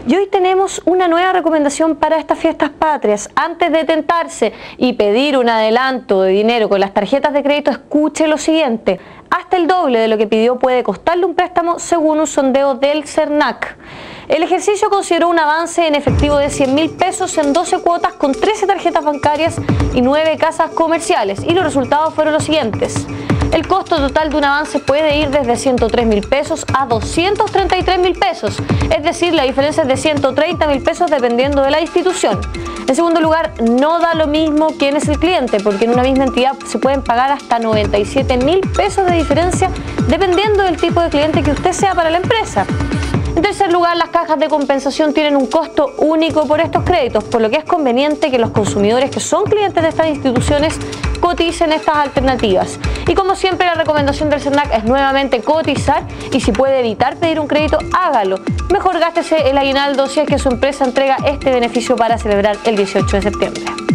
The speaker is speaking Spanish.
Y hoy tenemos una nueva recomendación para estas fiestas patrias. Antes de tentarse y pedir un adelanto de dinero con las tarjetas de crédito, escuche lo siguiente. Hasta el doble de lo que pidió puede costarle un préstamo según un sondeo del CERNAC. El ejercicio consideró un avance en efectivo de 100.000 pesos en 12 cuotas con 13 tarjetas bancarias y 9 casas comerciales. Y los resultados fueron los siguientes. El costo total de un avance puede ir desde 103.000 pesos a 233.000 pesos, es decir, la diferencia es de 130.000 pesos dependiendo de la institución. En segundo lugar, no da lo mismo quién es el cliente, porque en una misma entidad se pueden pagar hasta 97.000 pesos de diferencia dependiendo del tipo de cliente que usted sea para la empresa. En tercer lugar, las cajas de compensación tienen un costo único por estos créditos, por lo que es conveniente que los consumidores que son clientes de estas instituciones coticen estas alternativas. Y como siempre, la recomendación del CERNAC es nuevamente cotizar y si puede evitar pedir un crédito, hágalo. Mejor gástese el aguinaldo si es que su empresa entrega este beneficio para celebrar el 18 de septiembre.